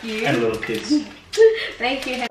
you. And little kids. Thank you.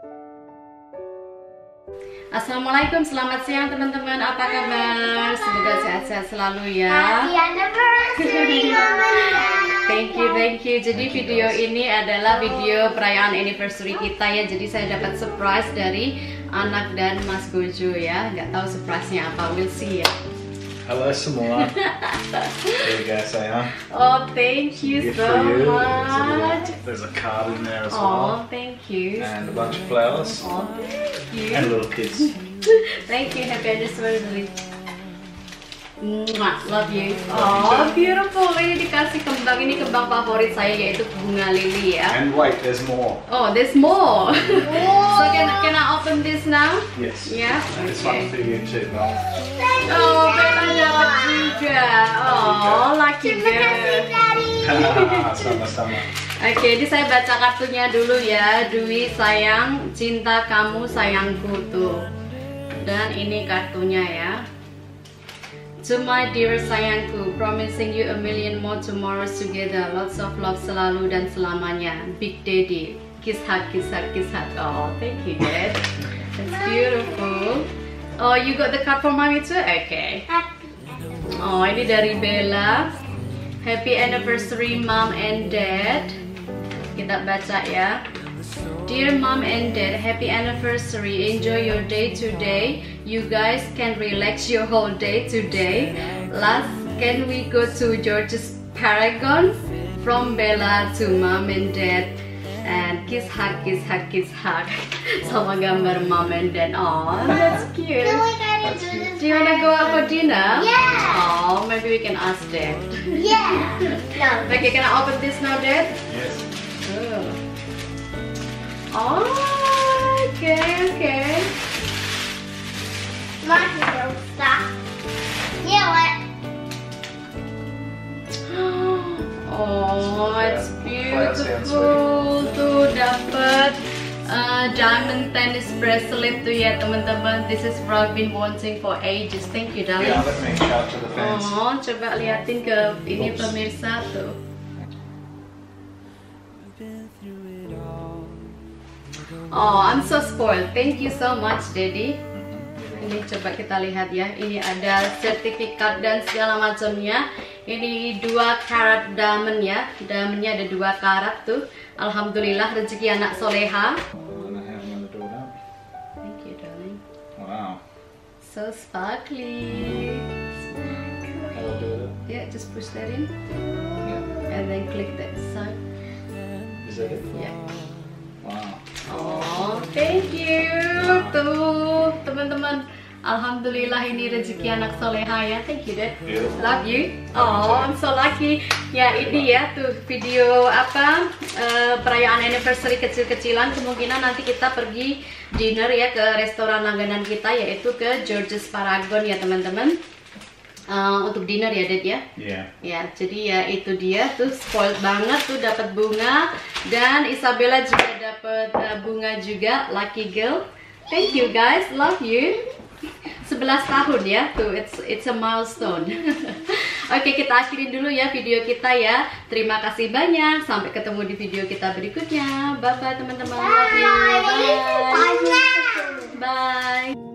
Assalamualaikum, selamat siang teman-teman. Apa kabar? Semoga sehat-sehat selalu ya. Happy anniversary, Mama. Thank you. Jadi video ini adalah video perayaan anniversary kita ya. Jadi saya dapat surprise dari anak dan Mas Gojo ya. Nggak tahu surprise-nya apa, we'll see ya. Hello semua. There you go, Sayang. Oh, thank you Gift so for you. much. There's a card in there as Oh, well. thank you. And a bunch of flowers. Oh, thank you. And little kids. Thank you, happy anniversary. Mwah, love you. Oh, beautiful. Ini dikasih kembang, ini kembang favorit saya yaitu bunga lili ya. And wait, there's more. Oh, there's more. So can I open this now? Yes. Yeah. This one for you too, Mom. Oh, Bella dapat juga. Oh, lucky girl. Sama-sama. Oke, ini saya baca kartunya dulu ya. Dwi sayang, cinta kamu sayangku tuh. Dan ini kartunya ya. To my dear sayangku, promising you a million more tomorrows together. Lots of love selalu dan selamanya. Big Daddy. Kiss hug, kiss hug, kiss hug. Oh, thank you, Dad. That's beautiful. Oh, you got the card for mommy too? Okay. Oh, ini dari Bella. Happy anniversary, Mom and Dad. Kita baca ya. Dear Mom and Dad, happy anniversary. Enjoy your day today. You guys can relax your whole day today. Last, can we go to George's Paragon? From Bella to Mom and Dad. And kiss hug, kiss hug, kiss hug. Sama gambar Mom and Dad. Oh, that's cute. Do you wanna go out for dinner? Yeah. Oh, maybe we can ask Dad. Yeah. No. Okay, can I open this now, Dad? Yes. Oh, okay. Mark, don't stop. Yeah, what? Oh, it's Flowers sound beautiful. Tuh dapat diamond tennis bracelet tuh ya teman-teman. This is what I've been wanting for ages. Thank you, darling. Yeah, let me show it to the fans. Oh, coba liatin ke ini pemirsa tuh. Oh, I'm so spoiled. Thank you so much, Daddy. Ini coba kita lihat ya. Ini ada sertifikat dan segala macamnya. Ini 2 karat diamond ya. Diamondnya ada 2 karat tuh. Alhamdulillah rezeki anak soleha. I don't know how I'm going to do that. Thank you, darling. Wow. So sparkly. How do I do that? Yeah, just push that in Yeah. and then click that side. Is that it? Yeah. Wow. Oh, thank you. Tuh, teman-teman. Alhamdulillah ini rezeki anak soleha ya. Thank you, Dad. Beautiful. Love you. Oh, I'm so lucky. Ya, ini ya tuh video apa perayaan anniversary kecil-kecilan. Kemungkinan nanti kita pergi dinner ya ke restoran langganan kita yaitu ke George's Paragon ya, teman-teman. Untuk dinner ya, Dad ya. Yeah. Ya, jadi ya itu dia tuh spoiled banget tuh dapat bunga dan Isabella juga dapat bunga juga, lucky girl. Thank you guys, love you. 11 tahun ya tuh, it's a milestone. Oke, kita akhirin dulu ya video kita ya. Terima kasih banyak, sampai ketemu di video kita berikutnya. Bye bye teman-teman. Love you. Bye. Bye.